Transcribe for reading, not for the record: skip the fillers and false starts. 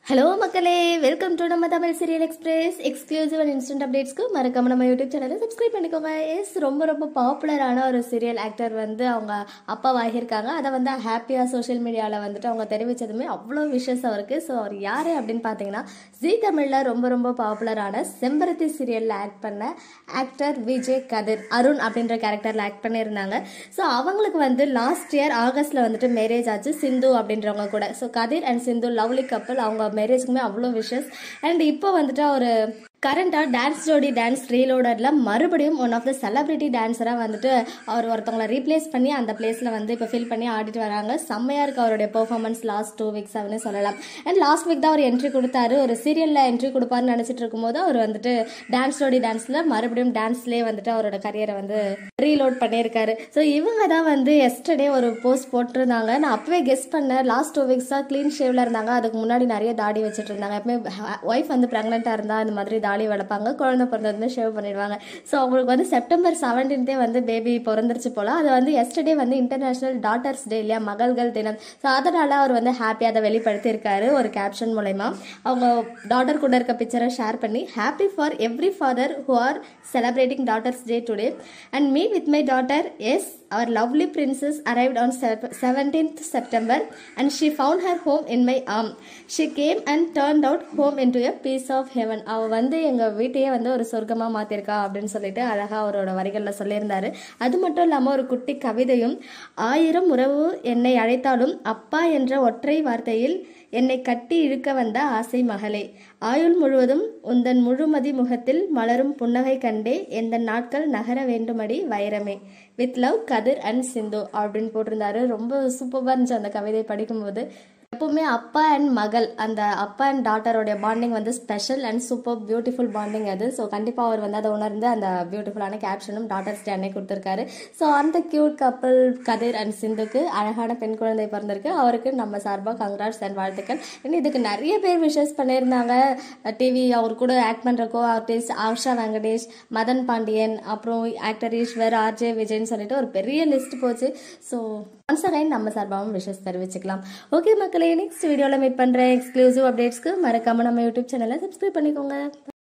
Hello மக்களே, welcome to நம்ம Tamil serial express exclusive and instant அப்டேட்ஸ்க்கு மறக்காம நம்ம யூடியூப் சேனலை சப்ஸ்கிரைப் பண்ணிக்கோங்க. ரொம்ப பாப்புலரான ஒரு சீரியல் ஆக்டர் வந்து அவங்க அப்பாவாகியிருக்காங்க. அதை வந்து ஹாப்பியாக சோஷியல் மீடியாவில் வந்துட்டு அவங்க தெரிவித்ததுமே அவ்வளோ விஷஸ் அவருக்கு. ஸோ அவர் யார் அப்படின்னு பார்த்தீங்கன்னா, ஜீ தமிழில் ரொம்ப பாப்புலரான செம்பருத்தி சீரியலில் ஆக்ட் பண்ண ஆக்டர் விஜய் கதிர் அருண் அப்படின்ற கேரக்டரில் ஆக்ட் பண்ணியிருந்தாங்க. ஸோ அவங்களுக்கு வந்து லாஸ்ட் இயர் ஆகஸ்ட்டில் வந்துட்டு மேரேஜ் ஆச்சு சிந்து அப்படின்றவங்க கூட. So Kathir and Sindhu lovely couple. அவங்க மேரேஜ்க்குமே அவ்வளோ விஷஸ். அண்ட் இப்போ வந்துட்டு ஒரு கரண்டாக டான்ஸ் ஜோடி டான்ஸ் ரீலோடரில் மறுபடியும் ஒன் ஆஃப் த செலிபிரிட்டி டான்ஸராக வந்துட்டு அவர் ஒருத்தவங்களை ரீப்ளேஸ் பண்ணி அந்த பிளேஸில் வந்து இப்போ ஃபில் பண்ணி ஆடிட்டு வராங்க. செம்மையாக இருக்குது அவருடைய பெர்ஃபார்மன்ஸ் லாஸ்ட் 2 வீக்ஸ் அப்படின்னு சொல்லலாம். அண்ட் லாஸ்ட் வீக் தான் அவர் என்ட்ரி கொடுத்தாரு. ஒரு சீரியலில் என்ட்ரி கொடுப்பாருன்னு நினச்சிட்டு இருக்கும்போது அவர் வந்துட்டு டான்ஸ் ஜோடி டான்ஸில் மறுபடியும் டான்ஸ்லேயே வந்துட்டு அவரோட கரியரை வந்து ரீலோட் பண்ணியிருக்காரு. ஸோ இவங்க தான் வந்து எஸ்டர்டே ஒரு போஸ்ட் போட்டிருந்தாங்க. நான் அப்பவே கெஸ் பண்ணேன். லாஸ்ட் 2 வீக்ஸாக க்ளீன் ஷேவ்ல இருந்தாங்க. அதுக்கு முன்னாடி நிறைய தாடி வச்சுட்டு இருந்தாங்க. எப்பவுமே ஒய்ஃப் வந்து ப்ரெக்னெண்ட்டாக இருந்தால் இந்த மாதிரி தாடி வளர்ப்பாங்க. குழந்தை பிறந்ததுமே ஷேவ் பண்ணிடுவாங்க. ஸோ அவங்களுக்கு வந்து செப்டம்பர் 17 வந்து பேபி பிறந்துருச்சு போல. அது வந்து எஸ்டர்டே வந்து இன்டர்நேஷனல் டாட்டர்ஸ் டே இல்லையா, மகள்கள் தினம். ஸோ அதனால அவர் வந்து ஹாப்பியாக அதை வெளிப்படுத்தியிருக்காரு ஒரு கேப்ஷன் மூலயமா. அவங்க டாட்டர் கூட இருக்க பிக்சரை ஷேர் பண்ணி, happy for every father who are celebrating Daughters Day today and me with my daughter. Yes, our lovely princess arrived on 17th September and she found her home in my arm. She came and turned out home into a piece of heaven. அவ வந்து எங்க வீட்டையே வந்து ஒரு சொர்க்கமா மாத்திருக்கா அப்படின்னு சொல்லிட்டு அழகா அவரோட வரிகள்ல சொல்லியிருந்தாரு. அது மட்டும் இல்லாம ஒரு குட்டி கவிதையும், 1000 உறவு என்னை அழைத்தாலும் அப்பா என்ற ஒற்றை வார்த்தையில் என்னை கட்டி இழுக்க வந்த ஆசை மகளே, ஆயுள் முழுவதும் உந்தன் முழுமதி முகத்தில் மலரும் புன்னகை கண்டே எந்த நாட்கள் நகர வேண்டுமடி வைரமே, with love Kathir and Sindhu அப்படின்னு போட்டிருந்தாரு. ரொம்ப சூப்பராக இருந்துச்சு அந்த கவிதை படிக்கும்போது. எப்பவுமே அப்பா அண்ட் மகள், அந்த அப்பா அண்ட் டாட்டரோடைய பாண்டிங் வந்து special and super beautiful bonding அது. ஸோ கண்டிப்பாக அவர் வந்து அதை உணர்ந்து அந்த பியூட்டிஃபுல்லான கேப்ஷனும் டாட்டர்ஸ் டே அன்னைக்கு கொடுத்துருக்காரு. ஸோ அந்த கியூட் கப்பல் கதிர் அண்ட் சிந்துக்கு அழகான பெண் குழந்தை பிறந்திருக்கு. அவருக்கு நம்ம சார்பாக கங்க்ராட்ஸ் அண்ட் வாழ்த்துக்கள். இன்னும் இதுக்கு நிறைய பேர் விஷஸ் பண்ணியிருந்தாங்க. டிவி அவர் கூட ஆக்ட் பண்ணுற கோ ஆர்டிஸ்ட் ஆஷா வெங்கடேஷ், மதன் பாண்டியன், அப்புறம் ஆக்டர் ஈஸ்வர், ஆர்ஜே விஜய்ன்னு சொல்லிட்டு ஒரு பெரிய லிஸ்ட் போச்சு. ஸோ ஒன்ஸ் அகைன் நம்ம சார்பாகவும் விஷஸ் தெரிவிச்சுக்கலாம். ஓகே மக்களே, நெக்ஸ்ட் வீடியோவில் மீட் பண்ணுறேன். எக்ஸ்க்ளூசிவ் அப்டேட்ஸ்க்கு மறக்காம நம்ம யூடியூப் சேனலை சப்ஸ்கிரைப் பண்ணிக்கோங்க.